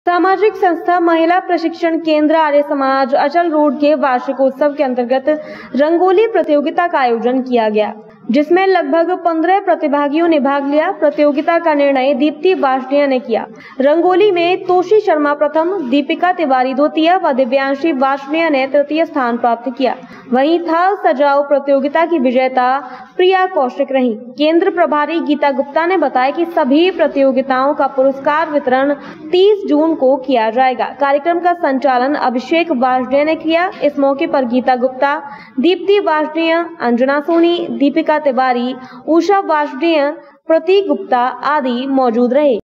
सामाजिक संस्था महिला प्रशिक्षण केंद्र आर्य समाज अचल रोड के वार्षिकोत्सव के अंतर्गत रंगोली प्रतियोगिता का आयोजन किया गया, जिसमें लगभग 15 प्रतिभागियों ने भाग लिया। प्रतियोगिता का निर्णय दीप्ति वार्ष्णेय ने किया। रंगोली में तोशी शर्मा प्रथम, दीपिका तिवारी द्वितीय व दिव्यांशी वार्ष्णेय ने तृतीय स्थान प्राप्त किया। वहीं थाल सजाओ प्रतियोगिता की विजेता प्रिया कौशिक रही। केंद्र प्रभारी गीता गुप्ता ने बताया कि सभी प्रतियोगिताओं का पुरस्कार वितरण 30 जून को किया जाएगा। कार्यक्रम का संचालन अभिषेक वार्ष्णेय ने किया। इस मौके पर गीता गुप्ता, दीप्ति वार्ष्णेय, अंजना सोनी, दीपिका तिवारी, उषा वार्ष्णेय, प्रतीक गुप्ता आदि मौजूद रहे।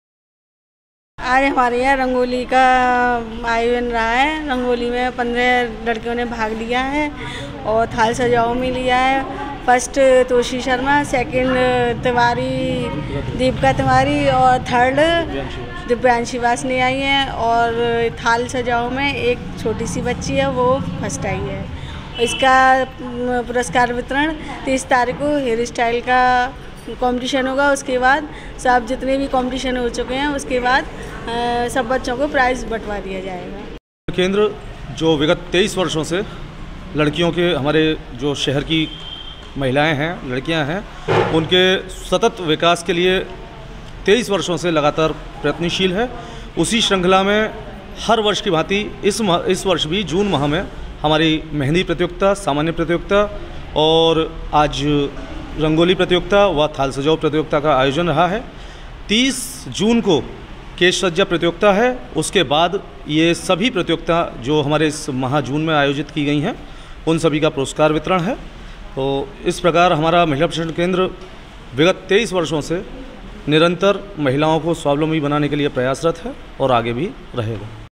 आज हमारे यहाँ रंगोली का आयोजन रहा है। रंगोली में 15 लड़कियों ने भाग लिया है और थाल सजाओ में लिया है। फर्स्ट तोशी शर्मा, सेकंड तिवारी दीपिका तिवारी और थर्ड दिव्यांशी वार्ष्णेय आई हैं। और थाल सजाओ में एक छोटी सी बच्ची है, वो फर्स्ट आई है। इसका पुरस्कार वितरण 30 तारीख को हेयर स्टाइल का कंपटीशन होगा। उसके बाद सब जितने भी कंपटीशन हो चुके हैं उसके बाद सब बच्चों को प्राइज़ बंटवा दिया जाएगा। केंद्र जो विगत 23 वर्षों से लड़कियों के, हमारे जो शहर की महिलाएं हैं, लड़कियां हैं, उनके सतत विकास के लिए 23 वर्षों से लगातार प्रयत्नशील है। उसी श्रृंखला में हर वर्ष की भांति इस वर्ष भी जून माह में हमारी मेहंदी प्रतियोगिता, सामान्य प्रतियोगिता और आज रंगोली प्रतियोगिता व थाल सजाओ प्रतियोगिता का आयोजन रहा है। 30 जून को केश सज्जा प्रतियोगिता है। उसके बाद ये सभी प्रतियोगिता जो हमारे इस माह जून में आयोजित की गई हैं, उन सभी का पुरस्कार वितरण है। तो इस प्रकार हमारा महिला प्रशिक्षण केंद्र विगत 23 वर्षों से निरंतर महिलाओं को स्वावलंबी बनाने के लिए प्रयासरत है और आगे भी रहेगा।